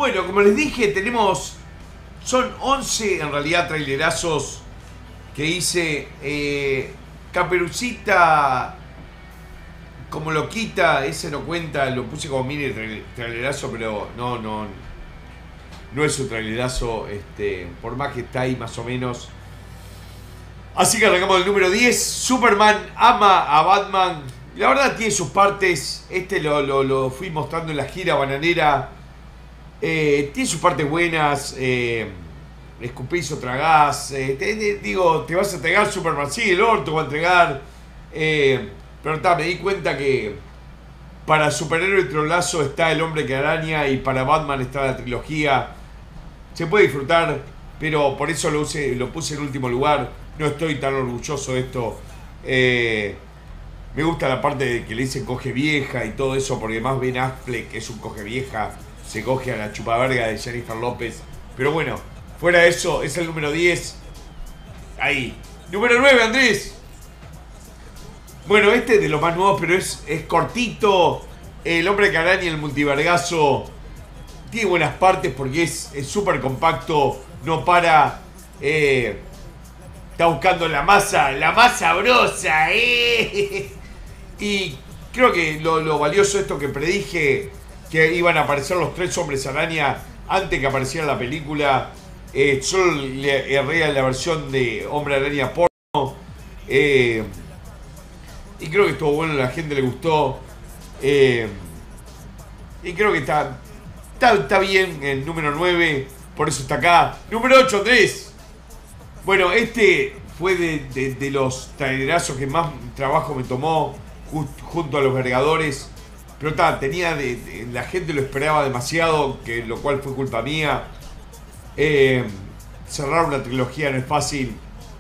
Bueno, como les dije, son 11 en realidad trailerazos que hice. Caperucita como loquita, ese no cuenta, lo puse como mini trailerazo, pero no es un trailerazo, por más que está ahí más o menos. Así que arrancamos el número 10. Superman ama a Batman. La verdad tiene sus partes. Lo fui mostrando en la gira bananera. Tiene sus partes buenas. Escupís o tragás. Te vas a entregar Superman. Sí, el orto va a entregar. Pero me di cuenta que para superhéroe trolazo está El Hombre que Araña y para Batman está la trilogía. Se puede disfrutar, pero por eso lo puse en último lugar. No estoy tan orgulloso de esto. Me gusta la parte de que le dicen coge vieja y todo eso, porque más Ben Affleck, que es un coge vieja, se coge a la chupaverga de Jennifer López. Pero bueno, fuera de eso, es el número 10. Ahí. Número 9, Andrés. Bueno, este es de los más nuevos, pero es cortito. El Hombre que Araña y el multivergazo tiene buenas partes porque es súper compacto. No para. Está buscando la masa sabrosa. Y creo que lo valioso de esto que predije, que iban a aparecer los 3 hombres araña antes que apareciera la película. Solo le erré a la versión de Hombre Araña porno. Y creo que estuvo bueno, a la gente le gustó. Y creo que está bien el número 9, por eso está acá. Número 8, Andrés. Bueno, este fue de los trailerazos que más trabajo me tomó junto a los Vergadores. Pero la gente lo esperaba demasiado, lo cual fue culpa mía. Cerrar una trilogía no es fácil.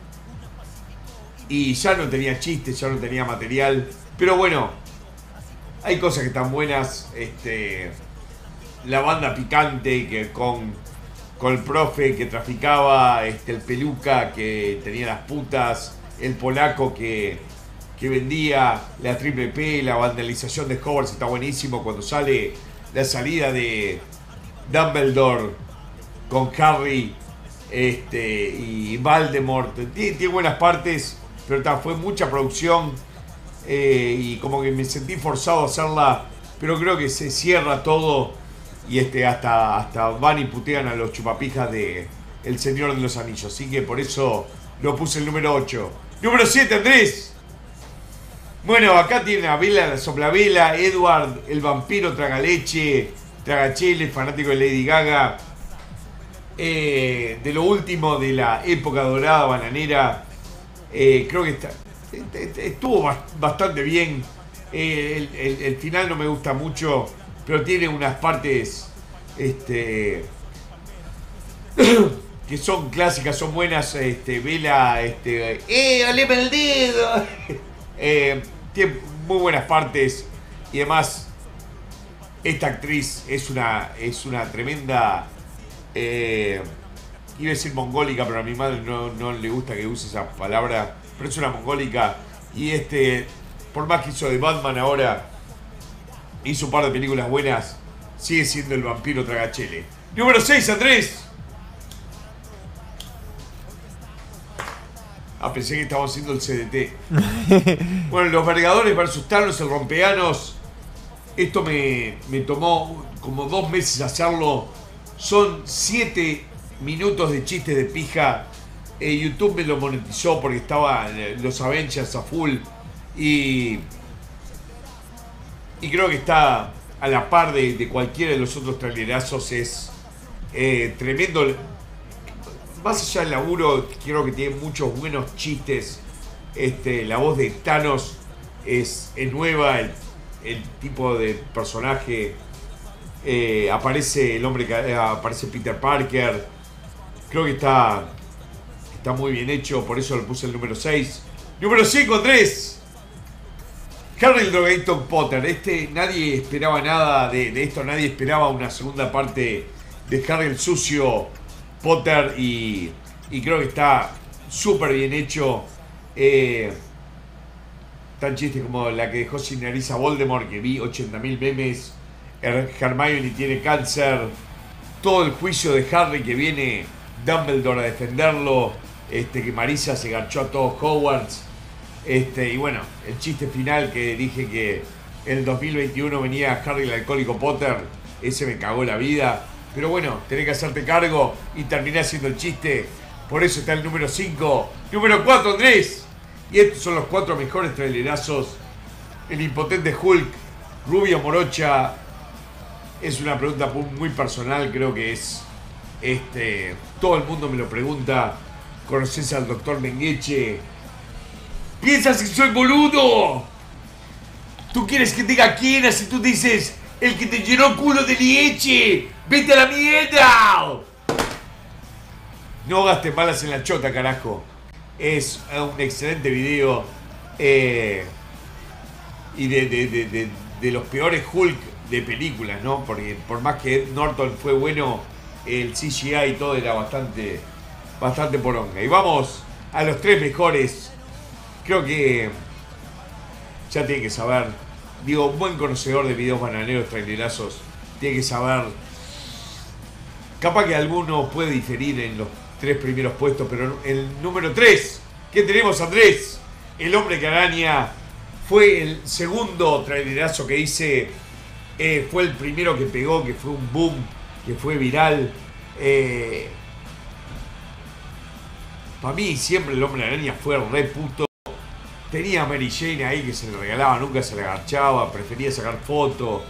Y ya no tenía chistes, ya no tenía material. Pero bueno, hay cosas que están buenas. La banda picante que con el profe que traficaba, el peluca que tenía las putas, el polaco que vendía la triple P, la vandalización de Hogwarts está buenísimo. Cuando sale la salida de Dumbledore con Harry y Voldemort, tiene buenas partes. Pero fue mucha producción y como que me sentí forzado a hacerla, pero creo que se cierra todo y hasta van y putean a los chupapijas de El Señor de los Anillos. Así que por eso lo puse el número 8. Número 7, Andrés. Bueno, acá tiene a Bella la Soplavela, Edward, el vampiro tragaleche, tragachele, fanático de Lady Gaga. De lo último de la época dorada bananera. Creo que estuvo bastante bien. El final no me gusta mucho, pero tiene unas partes que son clásicas, son buenas. Vela, oleme el dedo. Tiene muy buenas partes y además esta actriz es una tremenda. Iba a decir mongólica, pero a mi madre no le gusta que use esa palabra. Pero es una mongólica. Y por más que hizo de Batman ahora, hizo un par de películas buenas, sigue siendo el vampiro tragachele. Número 6, Andrés. Pensé que estábamos haciendo el CDT. Bueno, los Vergadores versus Thanos, el Rompeanos. Esto me tomó como 2 meses hacerlo. Son 7 minutos de chistes de pija. YouTube me lo monetizó porque estaban los Avengers a full. Y creo que está a la par de cualquiera de los otros trailerazos. Es tremendo. Más allá del laburo, creo que tiene muchos buenos chistes. La voz de Thanos es nueva. El tipo de personaje. Aparece aparece Peter Parker. Creo que está muy bien hecho, por eso le puse el número 6. Número 5, Andrés. Harry el drogadicto Potter. Nadie esperaba nada de esto, nadie esperaba una segunda parte de Harry el sucio Potter y creo que está súper bien hecho. Tan chistes como la que dejó sin nariz a Voldemort, que vi 80.000 memes. Hermione tiene cáncer. todo el juicio de Harry que viene Dumbledore a defenderlo, que Marissa se garchó a todos Hogwarts, y bueno, el chiste final que dije que en el 2021 venía Harry el alcohólico Potter, ese me cagó la vida, pero bueno, tenés que hacerte cargo y terminé haciendo el chiste, por eso está el número 5, número 4 Andrés, y estos son los 4 mejores trailerazos. El impotente Hulk, Rubio Morocha, es una pregunta muy personal, creo que es, todo el mundo me lo pregunta. ¿Conoces al doctor Mengeche? ¿Piensas que soy boludo? ¿Tú quieres que te diga quién? Así tú dices, el que te llenó culo de leche. ¡Vete a la mierda! No gastes balas en la chota, carajo. Es un excelente video. Y de los peores Hulk de películas, ¿no? Porque por más que Ed Norton fue bueno, el CGI y todo era bastante poronga. Y vamos a los 3 mejores. Creo que ya tiene que saber, digo, un buen conocedor de videos bananeros, trailerazos, tiene que saber. Capaz que alguno puede diferir en los 3 primeros puestos, pero el número 3, ¿qué tenemos, Andrés? El Hombre que Araña fue el segundo trailerazo que hice. Fue el primero que pegó, que fue un boom, que fue viral. Para mí siempre el Hombre Araña fue re puto. Tenía a Mary Jane ahí que se le regalaba, nunca se le agachaba, prefería sacar fotos.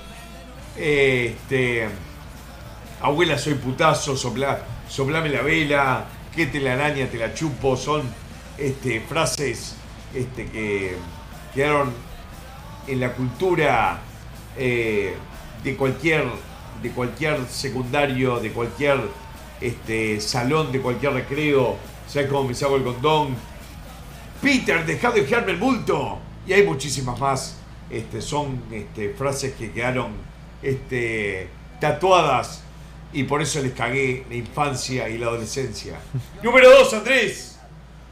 Abuela soy putazo, soplame la vela, que te la araña, te la chupo. Son frases que quedaron en la cultura de cualquier secundario, de cualquier salón, de cualquier recreo. ¿Sabes cómo me saco el condón? Peter, dejá de ojearme el bulto. Y hay muchísimas más. Son frases que quedaron tatuadas. Y por eso les cagué la infancia y la adolescencia. Número 2, Andrés.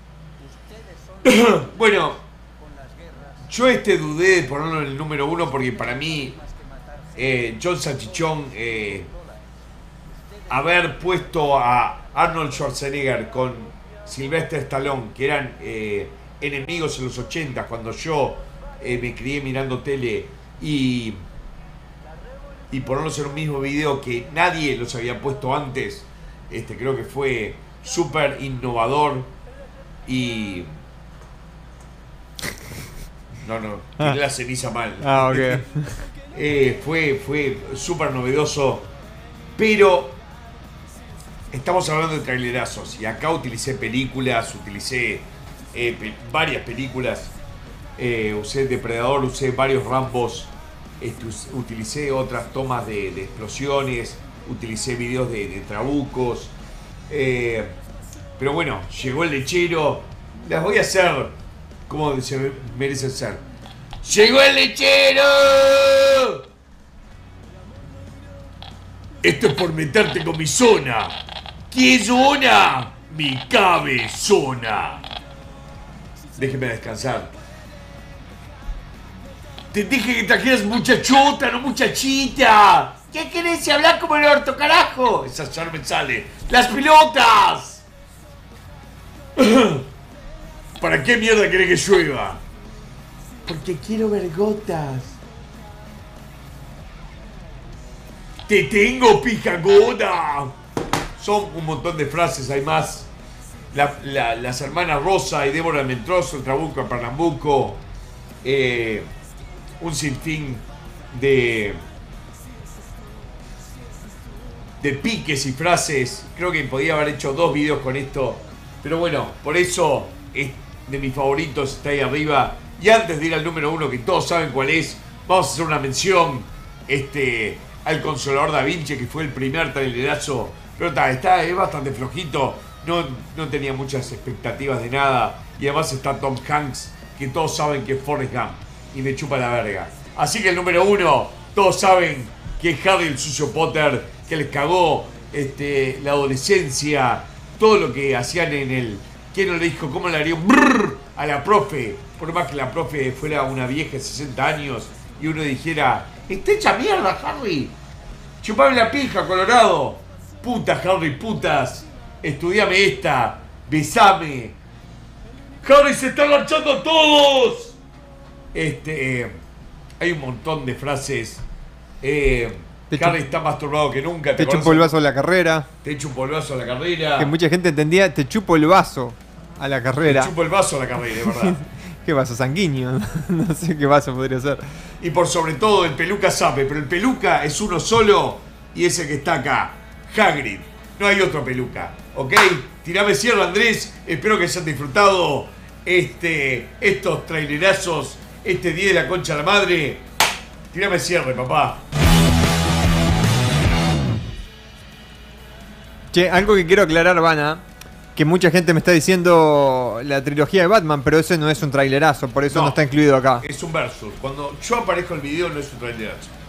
Bueno, yo dudé de ponerlo en el número 1 porque para mí John Salchichón, haber puesto a Arnold Schwarzenegger con Sylvester Stallone, que eran enemigos en los 80, cuando yo me crié mirando tele, y ponerlos en un mismo video que nadie los había puesto antes, creo que fue súper innovador. Y no, tiré la ceniza mal. Ok. Fue súper novedoso, pero estamos hablando de trailerazos y acá utilicé películas, utilicé varias películas, usé Depredador, usé varios Rambos, utilicé otras tomas de explosiones, utilicé videos de trabucos, pero bueno, llegó el lechero, las voy a hacer como se merecen ser. ¡Llegó el lechero! Esto es por meterte con mi zona. ¿Qué zona? Mi cabezona. Déjeme descansar. Te dije que trajeras muchachota, no muchachita. ¿Qué querés si hablar como el orto, carajo? Esa ya no me sale. ¡Las pelotas! ¿Para qué mierda querés que llueva? Porque quiero ver gotas. ¡Te tengo, pijagona! Son un montón de frases, hay más. Las hermanas Rosa y Débora Mentroso, el Trabuco a Pernambuco. Un sinfín de piques y frases. Creo que podía haber hecho 2 videos con esto. Pero bueno, por eso es de mis favoritos, está ahí arriba. Y antes de ir al número 1, que todos saben cuál es, vamos a hacer una mención al Consolador Da Vinci, que fue el primer trailerazo. Pero es bastante flojito, no tenía muchas expectativas de nada. Y además está Tom Hanks, que todos saben que es Forrest Gump, y me chupa la verga. Así que el número 1, todos saben que es Harry el sucio Potter, que les cagó la adolescencia, todo lo que hacían en el... ¿Quién no le dijo cómo le haría un brrr a la profe? Por más que la profe fuera una vieja de 60 años y uno dijera, está hecha mierda, Harry, chupame la pija, Colorado. Putas, Harry, putas. Estudiame esta. Besame. Harry se está lanzando a todos. Hay un montón de frases. Harry está más turbado que nunca. Te chupo el vaso a la carrera. Te echo un polvazo a la carrera. Que mucha gente entendía, te chupo el vaso a la carrera. Te chupo el vaso a la carrera, de verdad. ¿Qué vaso? Sanguíneo. No sé qué vaso podría ser. Y por sobre todo el peluca sabe, pero el peluca es uno solo y ese que está acá, Hagrid. No hay otro peluca, ¿ok? Tirame cierre, Andrés. Espero que hayan disfrutado estos trailerazos, este día de la concha de la madre. Tirame cierre, papá. Che, algo que quiero aclarar, Vana, que mucha gente me está diciendo la trilogía de Batman, pero ese no es un trailerazo, por eso no está incluido acá. Es un versus. Cuando yo aparezco en el video no es un trailerazo.